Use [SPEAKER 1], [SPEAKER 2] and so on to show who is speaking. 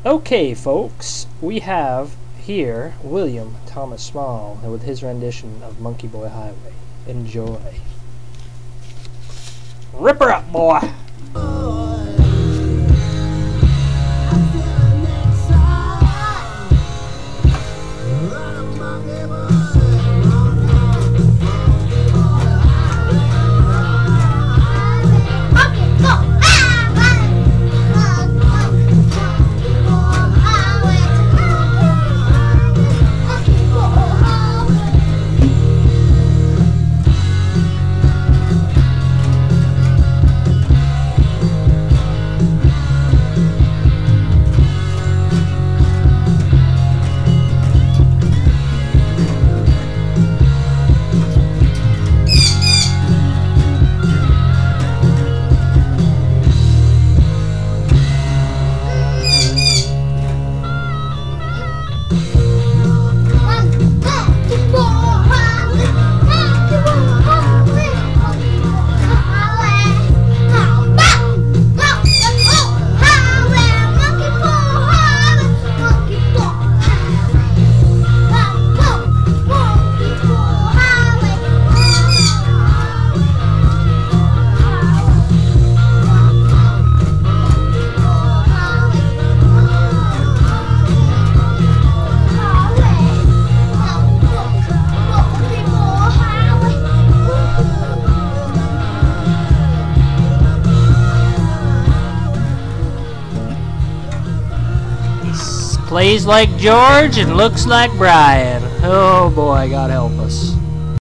[SPEAKER 1] Okay, folks, we have here William Thomas Small with his rendition of Monkey Boy Highway. Enjoy. Rip her up, boy! Plays like George and looks like Brian. Oh boy, God help us.